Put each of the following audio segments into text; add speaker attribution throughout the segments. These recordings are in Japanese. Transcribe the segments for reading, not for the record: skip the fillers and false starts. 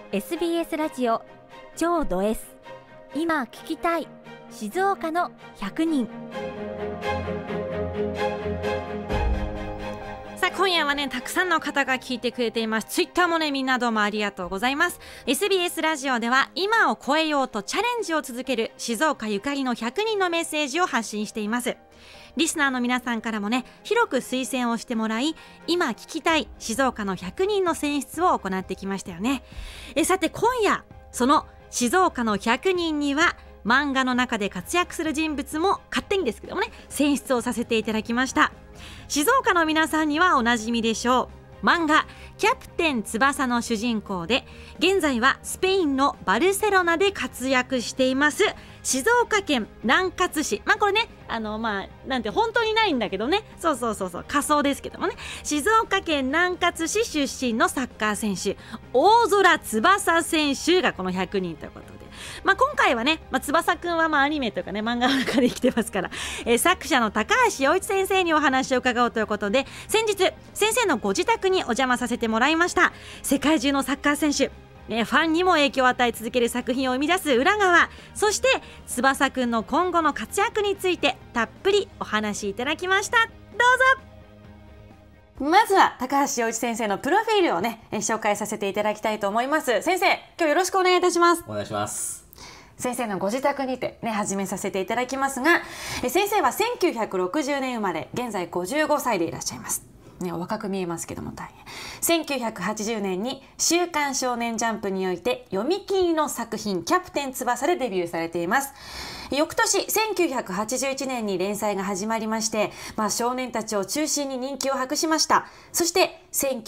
Speaker 1: SBS ラジオ超ド S 今聞きたい静岡の100人。
Speaker 2: さあ今夜はねたくさんの方が聞いてくれています。ツイッターもねみんなどうもありがとうございます。 SBS ラジオでは今を超えようとチャレンジを続ける静岡ゆかりの100人のメッセージを発信しています。リスナーの皆さんからもね広く推薦をしてもらい、今聞きたい静岡の100人の選出を行ってきましたよね。さて今夜その静岡の100人には漫画の中で活躍する人物も勝手にですけどもね選出をさせていただきました。静岡の皆さんにはおなじみでしょう。漫画キャプテン翼の主人公で現在はスペインのバルセロナで活躍しています静岡県南葛市、これねなんて本当にないんだけどね、そう仮想ですけどもね、静岡県南葛市出身のサッカー選手大空翼選手がこの100人ということで、今回はね、翼くんはアニメとかね漫画の中で生きてますから、作者の高橋陽一先生にお話を伺おうということで、先日先生のご自宅にお邪魔させてもらいました。世界中のサッカー選手、ファンにも影響を与え続ける作品を生み出す裏側、そして翼くんの今後の活躍についてたっぷりお話しいただきました。どうぞ。まずは高橋陽一先生のプロフィールをね紹介させていただきたいと思います。先生、今日よろしくお願いいたします。
Speaker 3: お願いします。
Speaker 2: 先生のご自宅にてね始めさせていただきますが、先生は1960年生まれ、現在55歳でいらっしゃいます。ね、お若く見えますけども大変。1980年に週刊少年ジャンプにおいて読み切りの作品キャプテン翼でデビューされています。翌年1981年に連載が始まりまして、少年たちを中心に人気を博しました。そして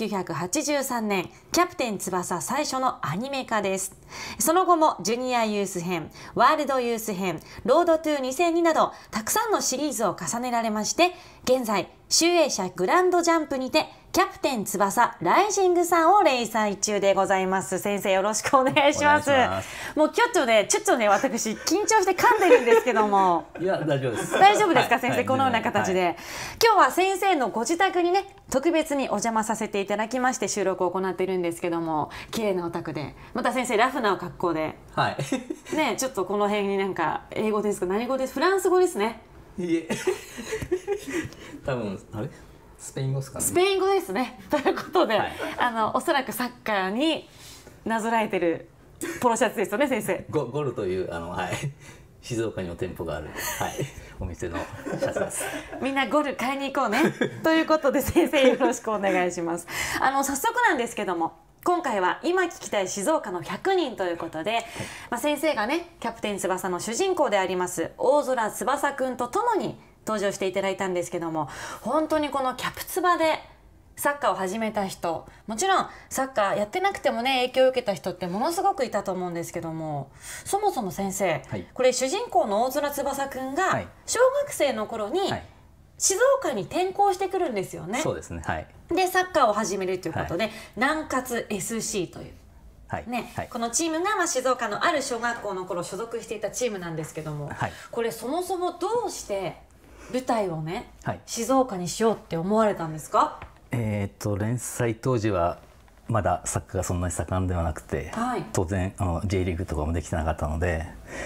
Speaker 2: 1983年キャプテン翼最初のアニメ化です。その後もジュニアユース編、ワールドユース編、ロードトゥ2002などたくさんのシリーズを重ねられまして、現在集英社グランドジャンプにてキャプテン翼ライジングさんを連載中でございます。先生よろしくお願いします。もうちょっとね私緊張して噛んでるんですけども
Speaker 3: いや大丈夫です。
Speaker 2: 大丈夫ですか、
Speaker 3: はい、
Speaker 2: 先生、このような形で、今日は先生のご自宅にね特別にお邪魔させていただきまして収録を行っているんですけども、綺麗なお宅で、また先生ラフな格好で、ね、ちょっとこの辺になんか英語ですか、何語です、フランス語ですね。
Speaker 3: いえ多分スペイン語ですかね。
Speaker 2: スペイン語ですね。ということで、おそらくサッカーになぞらえてるポロシャツですよね、先生。
Speaker 3: ゴルという静岡にも店舗がある、お店のシャツです。
Speaker 2: みんなゴル買いに行こうねということで先生よろしくお願いします。早速なんですけども、今回は今聞きたい静岡の100人ということで、先生がねキャプテン翼の主人公であります大空翼くんとともに登場していただいたんですけども、本当にこのキャプツバでサッカーを始めた人、もちろんサッカーやってなくてもね影響を受けた人ってものすごくいたと思うんですけども、そもそも先生、これ主人公の大空翼くんが小学生の頃に静岡に転校してくるんですよね。
Speaker 3: そうですね。
Speaker 2: でサッカーを始めるということで、南葛 SC という、このチームが静岡のある小学校の頃所属していたチームなんですけども、これそもそもどうして舞台をね、静岡にしようって思われたんですか？
Speaker 3: 連載当時はまだサッカーがそんなに盛んではなくて、当然J リーグとかもできてなかったので、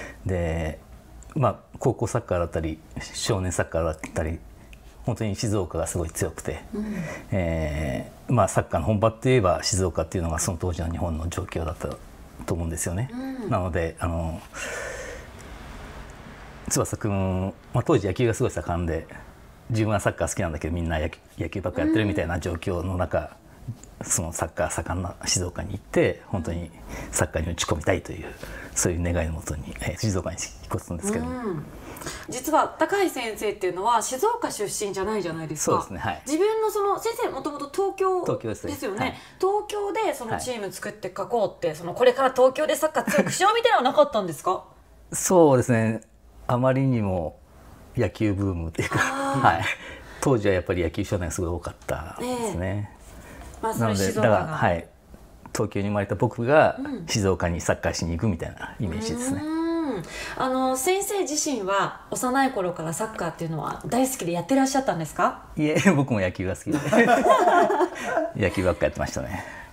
Speaker 3: 高校サッカーだったり少年サッカーだったり本当に静岡がすごい強くて、サッカーの本場っていえば静岡っていうのがその当時の日本の状況だったと思うんですよね。なので翼くん、当時野球がすごい盛んで、自分はサッカー好きなんだけどみんな野球ばっかやってるみたいな状況の中、そのサッカー盛んな静岡に行って本当にサッカーに打ち込みたいという、そういう願いのもとに、静岡に引っ越すんですけど、
Speaker 2: 実は高橋先生っていうのは静岡出身じゃないじゃないですか。
Speaker 3: そうですね。
Speaker 2: 自分の先生もともと東京ですよね。東京でそのチーム作って書こうって、これから東京でサッカー強くしようみたいなのはなかったんですか？そうですね。
Speaker 3: あまりにも野球ブームっていうか、当時はやっぱり野球少年がすごい多かったですね。なのでだから東京に生まれた僕が静岡にサッカーしに行くみたいなイメージですね。
Speaker 2: 先生自身は幼い頃からサッカーっていうのは大好きでやってらっしゃったんですか？
Speaker 3: いえ、僕も野球が好きで野球ばっかやってましたね。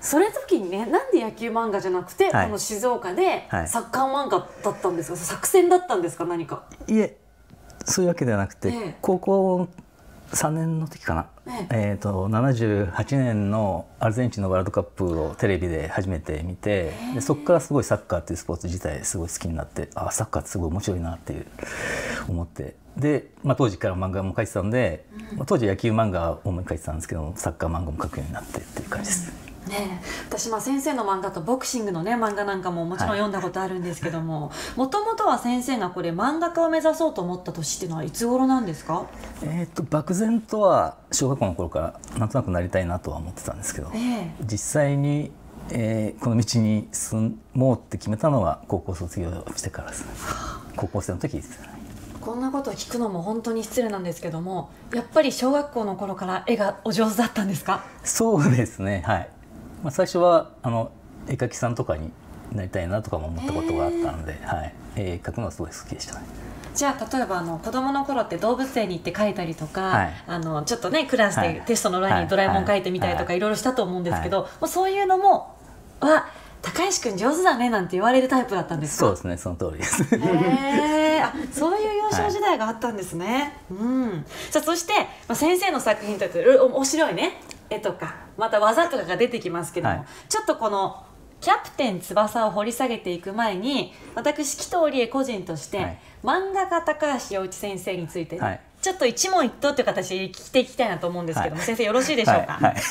Speaker 2: それ時にね、なんで野球漫画じゃなくて、
Speaker 3: はい、
Speaker 2: この静岡で
Speaker 3: はい、
Speaker 2: サッカー漫画だったんですか、作戦だったんですか、何か。
Speaker 3: いえ、そういうわけではなくて、高校3年の時かな、78年のアルゼンチンのワールドカップをテレビで初めて見て、でそこからすごいサッカーっていうスポーツ自体すごい好きになって、サッカーってすごい面白いなっていう思って、で、当時から漫画も描いてたんで、当時野球漫画を主に描いてたんですけども、サッカー漫画も描くようになってっていう感じです。
Speaker 2: ね、私先生の漫画とボクシングのね漫画なんかももちろん読んだことあるんですけども、もともとは先生がこれ漫画家を目指そうと思った年っていうのはいつ頃なんですか？
Speaker 3: 漠然とは小学校の頃からなんとなくなりたいなとは思ってたんですけど、実際に、この道に進もうって決めたのは高校卒業してからですね。高校生の時ですね。
Speaker 2: こんなことを聞くのも本当に失礼なんですけども、やっぱり小学校の頃から絵がお上手だったんですか？
Speaker 3: そうですね、はい。最初は絵描きさんとかになりたいなとかも思ったことがあったので、はい、絵描くのはすごい好きでしたね。
Speaker 2: じゃあ例えば子供の頃って動物園に行って描いたりとか、はい、ちょっとねクラスでテストの裏にドラえもん描いてみたりとかいろいろしたと思うんですけど、そういうのも高橋君上手だねなんて言われるタイプだったんですか？
Speaker 3: そうですね、その通りです。
Speaker 2: そういう幼少時代があったんですね。さあそして、先生の作品というと面白いね絵とかまた技とかが出てきますけども、はい、ちょっとこのキャプテン翼を掘り下げていく前に、私紀藤理恵個人として、はい、漫画家高橋陽一先生について、ね、はい、ちょっと一問一答という形で聞いていきたいなと思うんですけども、はい、先生よろしいでしょうか？はい、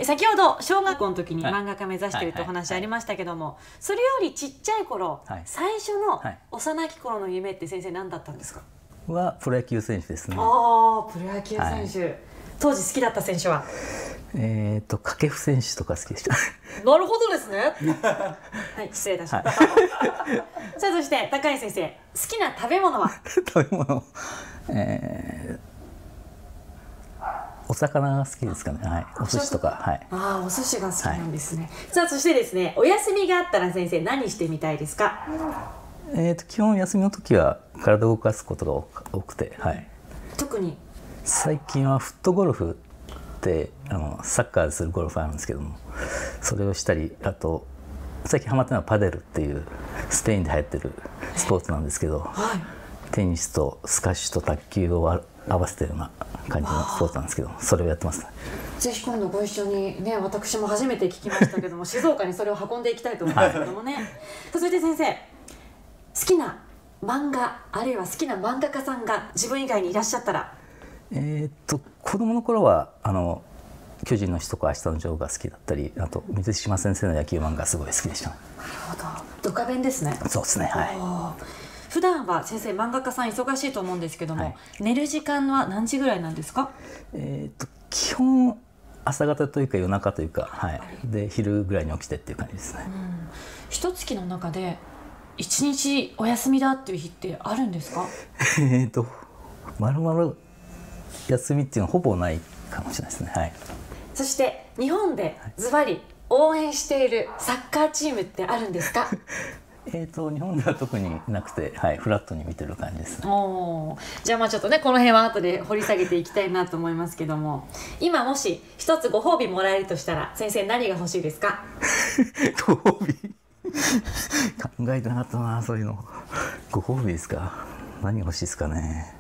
Speaker 2: 先ほど小学校の時に漫画家目指しているとお話ありましたけども、それよりちっちゃい頃、はい、最初の幼き頃の夢って先生何だったんですか？
Speaker 3: はプロ野球選手ですね。
Speaker 2: プロ野球選手、はい、当時好きだった選手は
Speaker 3: 掛布選手とか好きでした。
Speaker 2: なるほどですね。はい、失礼いたしました。さあそして高橋先生、好きな食べ物は？
Speaker 3: 食べ物、お魚が好きですかね。はい、お寿司とか、はい。
Speaker 2: お寿司が好きなんですね。はい、さあそしてですね、お休みがあったら先生何してみたいですか？
Speaker 3: 基本休みの時は体を動かすことが多くて、はい。
Speaker 2: 特に
Speaker 3: 最近はフットゴルフってサッカーでするゴルフあるんですけども、それをしたり、あと最近ハマってるのはパデルっていうスペインで流行ってるスポーツなんですけど、はい、テニスとスカッシュと卓球を合わせたような感じのスポーツなんですけど、それをやってます。
Speaker 2: ぜひ今度ご一緒にね、私も初めて聞きましたけども静岡にそれを運んでいきたいと思うんですけどもね。はい、それで先生、好きな漫画あるいは好きな漫画家さんが自分以外にいらっしゃったら？
Speaker 3: 子供の頃は巨人の日とか明日のジョーが好きだったり、あと水島先生の野球漫画すごい好きでした。
Speaker 2: なるほど、ドカベンですね。
Speaker 3: そうですね、はい。
Speaker 2: 普段は先生漫画家さん忙しいと思うんですけども、はい、寝る時間は何時ぐらいなんですか？
Speaker 3: 基本朝方というか夜中というか、はい、で昼ぐらいに起きてっていう感じですね。
Speaker 2: 一月の中で一日お休みだっていう日ってあるんですか？
Speaker 3: まるまる休みっていうのはほぼないかもしれないですね。はい。
Speaker 2: そして日本でズバリ応援しているサッカーチームってあるんですか？
Speaker 3: 日本では特になくて、はい、フラットに見てる感じです。
Speaker 2: じゃあちょっとねこの辺は後で掘り下げていきたいなと思いますけども、今もし一つご褒美もらえるとしたら先生何が欲しいですか？
Speaker 3: ご褒美考えてなかったな、そういうの。ご褒美ですか？何が欲しいですかね。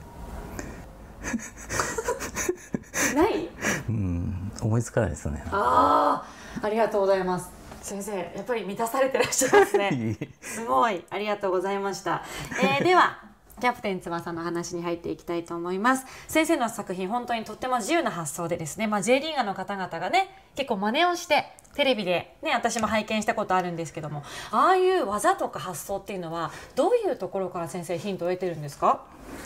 Speaker 2: ない？
Speaker 3: 思いつかないですよね。
Speaker 2: ありがとうございます。先生やっぱり満たされてらっしゃいますね。すごいありがとうございました。ではキャプテン翼の話に入っていきたいと思います。先生の作品本当にとっても自由な発想でですね、J リーガーの方々がね結構真似をしてテレビでね私も拝見したことあるんですけども、ああいう技とか発想っていうのはどういうところから先生ヒントを得てるんですか？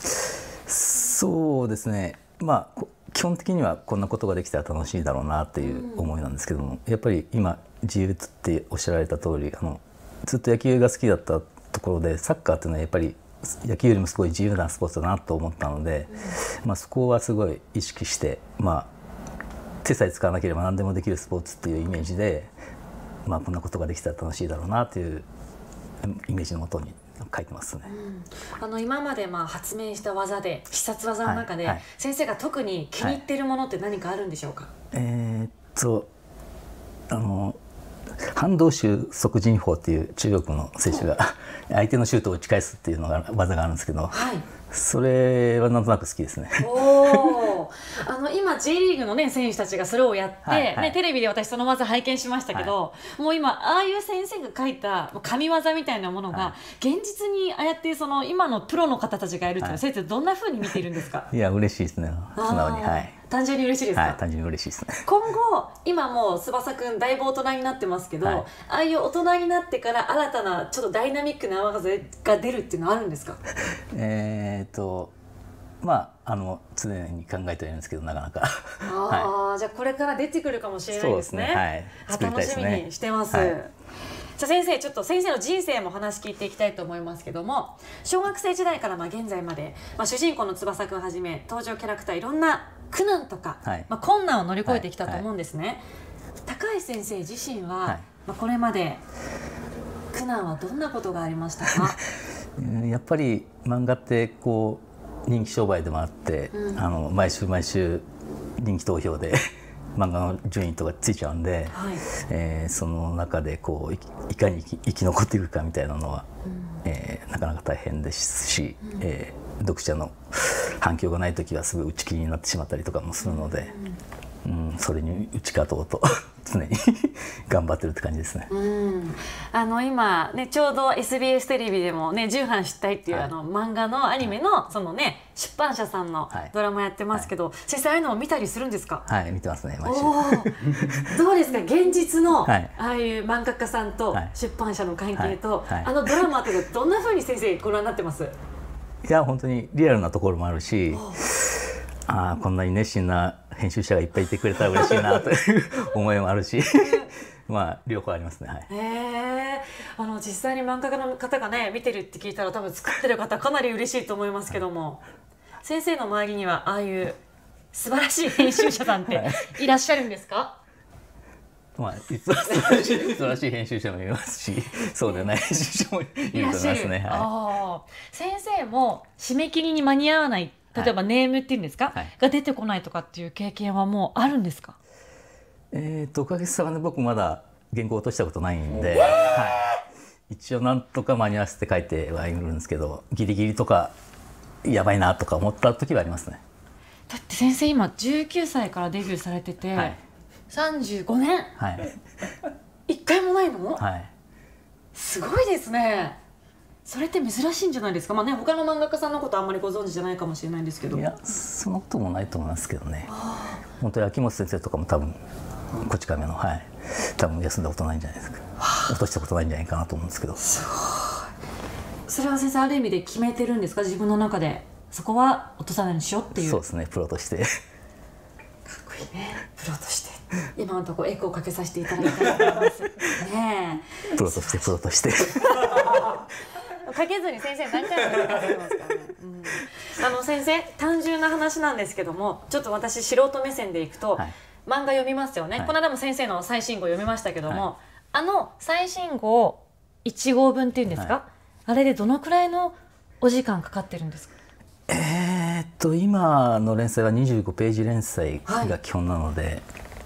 Speaker 3: そうですね、基本的にはこんなことができたら楽しいだろうなっていう思いなんですけども、やっぱり今自由っておっしゃられた通り、ずっと野球が好きだったところでサッカーっていうのはやっぱり野球よりもすごい自由なスポーツだなと思ったので、そこはすごい意識して、手さえ使わなければ何でもできるスポーツっていうイメージで、こんなことができたら楽しいだろうなというイメージのもとに書いてますね。
Speaker 2: 今まで発明した技で必殺技の中で、先生が特に気に入っているものって何かあるんでしょうか？
Speaker 3: 反動手側陣法っていう中国の選手が相手のシュートを打ち返すっていうのが技があるんですけど、
Speaker 2: はい、
Speaker 3: それはなんとなく好きですね。
Speaker 2: お今 J リーグの、ね、選手たちがそれをやって、
Speaker 3: はいはい
Speaker 2: ね、テレビで私その技拝見しましたけど、もう今ああいう先生が書いた神業みたいなものが現実にああやってその今のプロの方たちがやるっていうのは、先生どんな風に見ているんですか？
Speaker 3: いや嬉しいですね、素直に。はい、
Speaker 2: 単純に嬉しいですか？
Speaker 3: はい、単純に嬉しいですね。
Speaker 2: 今後今もう翼くんだいぶ大人になってますけど、ああいう大人になってから新たなちょっとダイナミックな技が出るっていうのはあるんですか？
Speaker 3: まあ常に考えてはいるんですけど、なかなか
Speaker 2: じゃあこれから出てくるかもしれないですね。
Speaker 3: そうですね、はい、作りたいですね。
Speaker 2: 楽しみにしてます。じゃあ先生、ちょっと先生の人生も話聞いていきたいと思いますけども、小学生時代から現在まで、主人公の翼くんはじめ登場キャラクターいろんな苦難とか、困難を乗り越えてきたと思うんですね。高橋先生自身は、これまで苦難はどんなことがありましたか？
Speaker 3: やっぱり漫画ってこう人気商売でもあって、毎週毎週人気投票で漫画の順位とかついちゃうんで、その中でこういかに生き残っていくかみたいなのは、なかなか大変ですし、読者の反響がない時はすぐ打ち切りになってしまったりとかもするので、それに打ち勝とうと常に頑張ってるって感じですね。
Speaker 2: 今ね、ちょうど SBS テレビでもね、重版出題っていう漫画のアニメのそのね、出版社さんのドラマやってますけど、先生ああいうのを見たりするんですか？
Speaker 3: はい、見てますね、毎週。
Speaker 2: どうですか、現実のああいう漫画家さんと出版社の関係と、ドラマというかどんな風に先生ご覧になってます？
Speaker 3: いや本当にリアルなところもあるし、こんなに熱心な編集者がいっぱいいてくれたら嬉しいなという思いもあるし両方ありますね。
Speaker 2: 実際に漫画家の方がね見てるって聞いたら多分作ってる方かなり嬉しいと思いますけども、先生の周りにはああいう素晴らしい編集者さんっていらっしゃるんですか？
Speaker 3: 素晴らしい編集者もいますし、そうでない編集者もいると思いますね。
Speaker 2: 先生も締め切りに間に合わない、例えばネームっていうんですか、が出てこないとかっていう経験はもうあるんですか？
Speaker 3: おかげさまで僕まだ原稿を落としたことないんで、一応なんとか間に合わせて書いてはいるんですけど、ギリギリとかやばいなとか思った時はありますね。
Speaker 2: だって先生今19歳からデビューされてて、35年、1回もないの？すごいですね。それって珍しいんじゃないですか？他の漫画家さんのことあんまりご存知じゃないかもしれないんですけど。
Speaker 3: いや、そんなこともないと思いますけどね。本当に秋元先生とかも多分こち亀の多分休んだことないんじゃないですか。落としたことないんじゃないかなと思うんですけど。
Speaker 2: すごい。それは先生ある意味で決めてるんですか？自分の中でそこは落とさないようにしようっていう。
Speaker 3: そうですね、プロとして。かっ
Speaker 2: こいいね、プロとして。今のところエコーをかけさせていただきたいと思いますね。
Speaker 3: プロとしてプロとして
Speaker 2: かけずに先生何回もかけてますからね。先生、単純な話なんですけども、ちょっと私素人目線でいくと、漫画読みますよね。この間も先生の最新号読みましたけども、最新号1号分っていうんですか、あれでどのくらいのお時間かかってるんですか？
Speaker 3: 今の連載は25ページ連載が基本なので、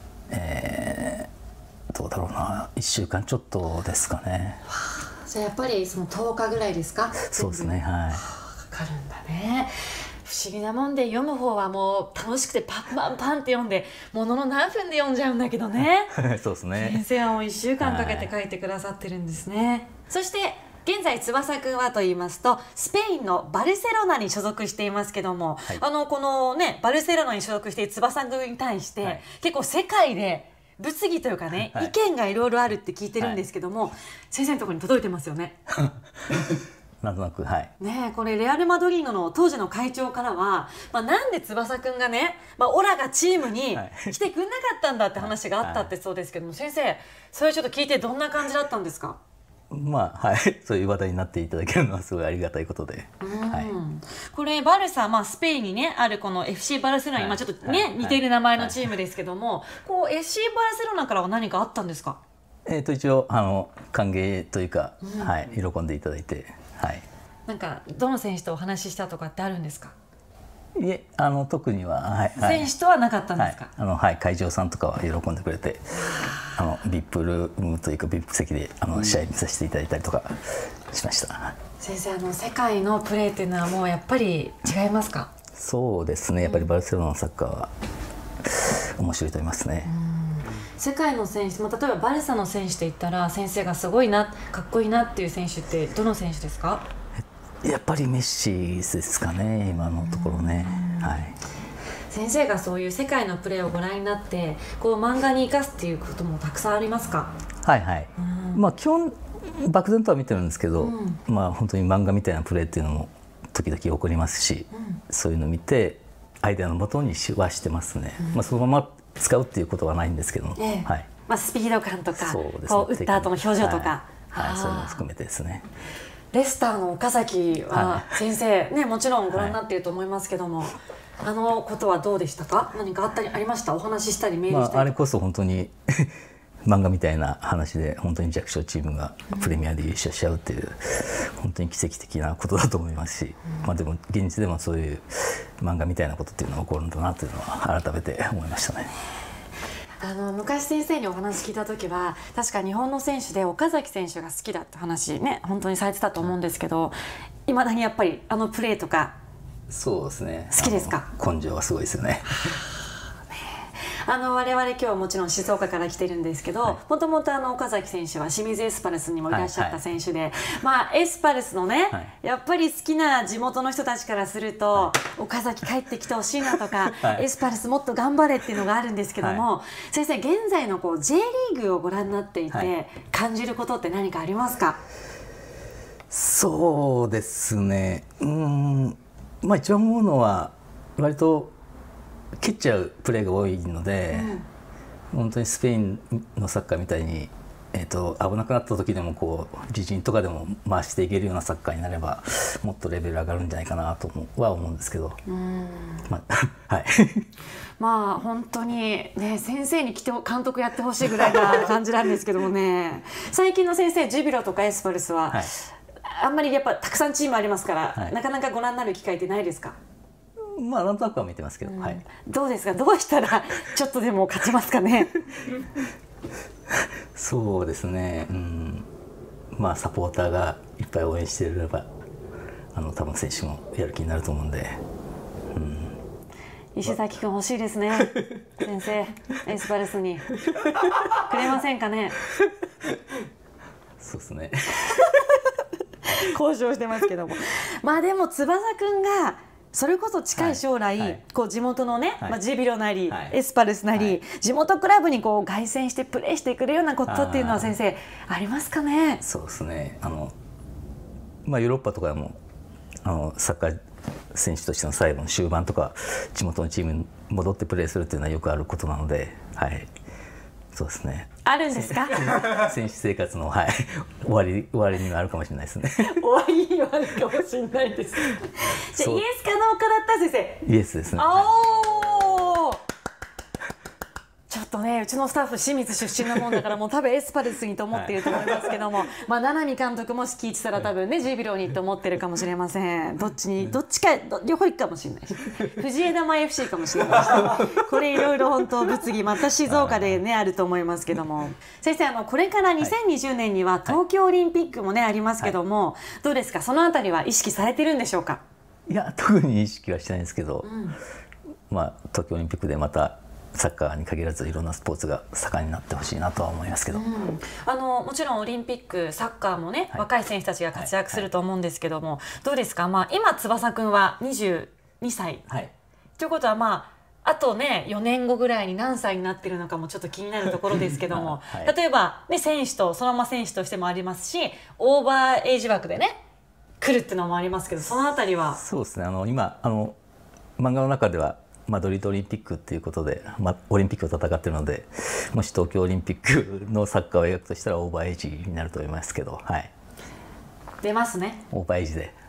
Speaker 3: どうだろうな、1週間ちょっとですかね。
Speaker 2: じゃあやっぱりその10日ぐらいですか？
Speaker 3: そうですね、
Speaker 2: かかるんだね。不思議なもんで、読む方はもう楽しくてパンパンパンって読んでものの何分で読んじゃうんだけどね。
Speaker 3: そうですね。
Speaker 2: 先生はもう1週間かけて書いてくださってるんですね。そして現在翼くんはと言いますと、スペインのバルセロナに所属していますけども、このねバルセロナに所属している翼くんに対して、結構世界で物議というかね、意見がいろいろあるって聞いてるんですけども、先生のところに届いてますよね。
Speaker 3: なんとなく、
Speaker 2: ね、これレアル・マドリードの当時の会長からは、なんで翼くんがね、オラがチームに来てくんなかったんだって話があったってそうですけども、先生それちょっと聞いてどんな感じだったんですか？
Speaker 3: そういう話題になっていただけるのはすごいありがたいことで、
Speaker 2: これバルサ、スペインにねあるこの FC バルセロナ、今ちょっとね、似ている名前のチームですけども、こう FC バルセロナからは何かあったんですか？
Speaker 3: 一応歓迎というか、喜んでいただいて、
Speaker 2: なんかどの選手とお話ししたとかってあるんですか？
Speaker 3: いえ特には、はいはい、
Speaker 2: 選手とはなかったんですか？
Speaker 3: はい、会場さんとかは喜んでくれてビップルームというかビップ席で試合見させていただいたりとかしました。
Speaker 2: 先生世界のプレーっていうのはもうやっぱり違いますか？
Speaker 3: そうですね、やっぱりバルセロナのサッカーは面白いと思いますね。
Speaker 2: 世界の選手、例えばバルサの選手で言ったら先生がすごいなかっこいいなっていう選手ってどの選手ですか？
Speaker 3: やっぱりメッシですかね、今のところね。はい、
Speaker 2: 先生がそういう世界のプレーをご覧になって漫画に生かすっていうこともたくさんありますか？
Speaker 3: はいはい、基本漠然とは見てるんですけど、本当に漫画みたいなプレーっていうのも時々起こりますし、そういうのを見てアイデアのもとにはしてますね。そのまま使うっていうことはないんですけども、はい、
Speaker 2: スピード感とか、
Speaker 3: そうですね、
Speaker 2: 打った後の表情とか、
Speaker 3: そういうのも含めてですね。
Speaker 2: レスターの岡崎は先生、もちろんご覧になっていると思いますけども、ことはどうでしたか？何かありました？お話ししたりメールしたり、
Speaker 3: あれこそ本当に漫画みたいな話で本当に弱小チームがプレミアで優勝しちゃうっていう本当に奇跡的なことだと思いますし、でも現実でもそういう漫画みたいなことっていうのが起こるんだなっていうのは改めて思いましたね。
Speaker 2: 昔先生にお話聞いた時は確か日本の選手で岡崎選手が好きだって話ね本当にされてたと思うんですけど、いまだにやっぱりプレーとか
Speaker 3: そうですね、
Speaker 2: 好きですか？
Speaker 3: 根性はすごいですよね。
Speaker 2: 我々今日はもちろん静岡から来てるんですけど、もともと岡崎選手は清水エスパルスにもいらっしゃった選手で、エスパルスのね、やっぱり好きな地元の人たちからすると、岡崎帰ってきてほしいなとか、エスパルスもっと頑張れっていうのがあるんですけども、先生現在のJ リーグをご覧になっていて、感じることって何かありますか？
Speaker 3: そうですね、一番思うのは割と蹴っちゃうプレーが多いので、本当にスペインのサッカーみたいに、危なくなった時でも自陣とかでも回していけるようなサッカーになればもっとレベル上がるんじゃないかなとは思うんですけど、はい
Speaker 2: 本当にね先生に監督やってほしいぐらいな感じなんですけどもね最近の先生ジュビロとかエスパルスは、あんまりやっぱたくさんチームありますから、なかなかご覧になる機会ってないですか？
Speaker 3: なんとなくは見てますけど、
Speaker 2: どうですか？どうしたらちょっとでも勝ちますかね？
Speaker 3: そうですね、サポーターがいっぱい応援していれば多分選手もやる気になると思うんで、
Speaker 2: 石崎君欲しいですね先生エスパルスにくれませんかね？
Speaker 3: そうですね
Speaker 2: 交渉してますけどもでも翼君がそれこそ近い将来、地元のね、ジュビロなり、エスパルスなり、地元クラブに凱旋してプレーしてくれるようなことっていうのは先生ありますかね？
Speaker 3: そうですね、ヨーロッパとかでもサッカー選手としての最後の終盤とか地元のチームに戻ってプレーするっていうのはよくあることなので、そうですね。
Speaker 2: あるんですか？
Speaker 3: 選手生活の、終わりにはあるかもしれないですね。
Speaker 2: 終わりにはあるかもしれないです。じゃあイエスかノーかだった先生。
Speaker 3: イエスですね。
Speaker 2: ちょっとねうちのスタッフ清水出身なもんだからもう多分エスパルスにと思っていると思いますけども、名波監督も聞いてたら多分ねジュビロにと思ってるかもしれません。どっちか両方行くかもしれないし藤枝玉 FC かもしれないしこれいろいろ本当物議また静岡でねあると思いますけども、先生これから2020年には東京オリンピックもねありますけども、どうですか？そのあたりは意識されてるんでしょうか？
Speaker 3: いや特に意識はしてないんですけど、東京オリンピックでまたサッカーに限らずいろんなスポーツが盛んになってほしいなとは思いますけど、
Speaker 2: もちろんオリンピックサッカーもね、若い選手たちが活躍すると思うんですけども、どうですか？今翼くんは22歳、ということはあとね4年後ぐらいに何歳になってるのかもちょっと気になるところですけども、例えば、選手とそのまま選手としてもありますしオーバーエイジ枠でね来るっていうのもありますけど、そのあたりは。
Speaker 3: そうですね、今漫画の中ではマドリードオリンピックっていうことで、オリンピックを戦っているので、もし東京オリンピックのサッカーを描くとしたらオーバーエイジになると思いますけど、
Speaker 2: 出ますね。
Speaker 3: オーバーエイジで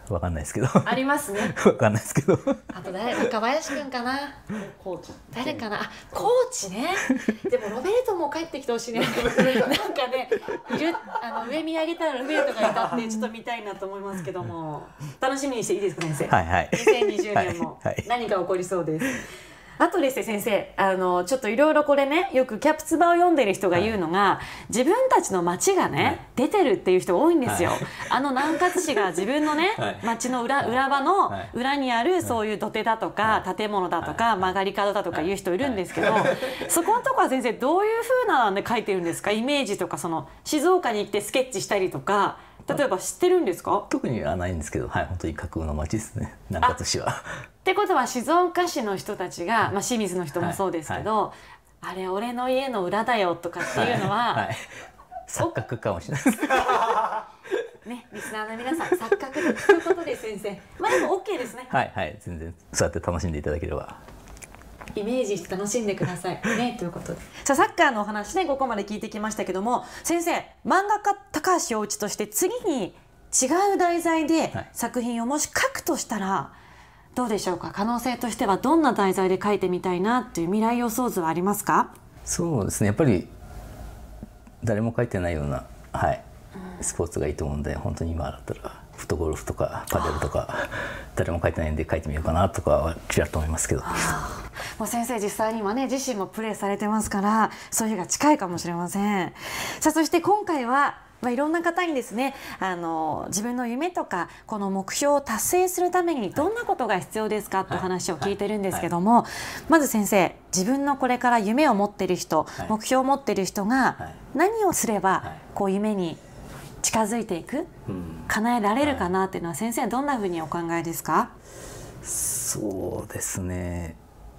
Speaker 3: わかんないですけど
Speaker 2: ありますね。
Speaker 3: わかんないですけど
Speaker 2: あと若林くんかな。コーチ誰かな。あ、コーチね。でもロベルトも帰ってきてほしいね。なんかね、上見上げたらロベルトがいたってちょっと見たいなと思いますけども、楽しみにしていいですか先生。
Speaker 3: はいはい。
Speaker 2: 2020年も何か起こりそうです。あとですね先生、ちょっといろいろこれね、よくキャプツバを読んでる人が言うのが、自分たちの町がね、出てるっていう人が多いんですよ。南葛市が自分のね、町の裏場の裏にあるそういう土手だとか建物だとか曲がり角だとかいう人いるんですけど、そこのとこは先生どういう風なんで書いてるんですか？イメージとか、静岡に行ってスケッチしたりとか、例えば知ってるんですか？
Speaker 3: 特にはないんですけど、はい、本当に架空の町ですね、南葛市は。
Speaker 2: ってことは静岡市の人たちが、清水の人もそうですけど、あれ俺の家の裏だよとかっていうのは、
Speaker 3: 錯覚かもしれないです
Speaker 2: ね、リスナーの皆さん錯覚ということで先生、でも OK ですね。
Speaker 3: はいはい、全然そうやって楽しんでいただければ。
Speaker 2: イメージして楽しんでくださいねということで、さあサッカーのお話ね、ここまで聞いてきましたけども、先生、漫画家高橋陽一として次に違う題材で作品をもし書くとしたら、どうでしょうか？可能性としてはどんな題材で書いてみたいなっていう未来予想図はありますか？
Speaker 3: そうですね、やっぱり誰も書いてないような、はい、スポーツがいいと思うんで、本当に今だったらフットゴルフとかパデルとか誰も書いてないんで書いてみようかなとかはちらっと思いますけど。
Speaker 2: もう先生実際にはね、自身もプレーされてますから、そういう日が近いかもしれません。さあそして今回はいろんな方にですね、自分の夢とかこの目標を達成するためにどんなことが必要ですかってお話を聞いてるんですけども、まず先生、自分のこれから夢を持ってる人、目標を持ってる人が何をすればこう夢に近づいていく、叶えられるかなっていうのは、先生はどんなふうにお考えですか？
Speaker 3: そうですね、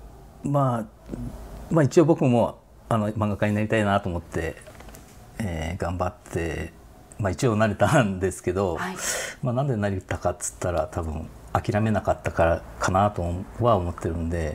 Speaker 3: 一応僕も漫画家になりたいなと思って、頑張って、一応なれたんですけど、なんでなれたかっつったら多分諦めなかったからかなとは思ってるんで、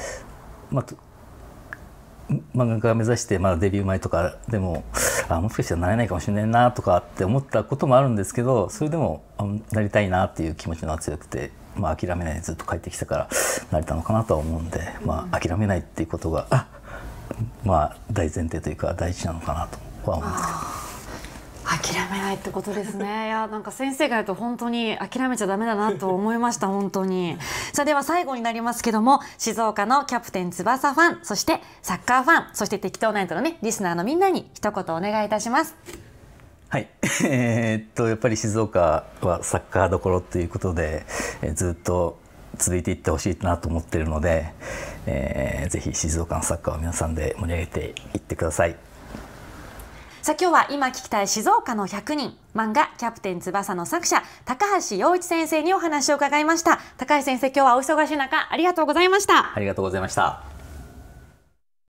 Speaker 3: 漫画家目指してまだデビュー前とかでももしかしたらなれないかもしれないなとかって思ったこともあるんですけど、それでもなりたいなっていう気持ちが強くて、諦めないでずっと帰ってきたからなれたのかなとは思うんで、諦めないっていうことが大前提というか大事なのかなとは思うんですけど。
Speaker 2: 諦めないってことですね。いや、なんか先生が言うと本当に諦めちゃダメだなと思いました本当に。さあでは最後になりますけども、静岡のキャプテン翼ファン、そしてサッカーファン、そして適当ナイトのねリスナーのみんなに一言お願いいたします。
Speaker 3: はい、やっぱり静岡はサッカーどころということで、ずっと続いていってほしいなと思っているので、ぜひ静岡のサッカーを皆さんで盛り上げていってください。
Speaker 2: さあ今日は今聞きたい静岡の100人、漫画キャプテン翼の作者高橋陽一先生にお話を伺いました。高橋先生、今日はお忙しい中ありがとうございました。
Speaker 3: ありがとうございました。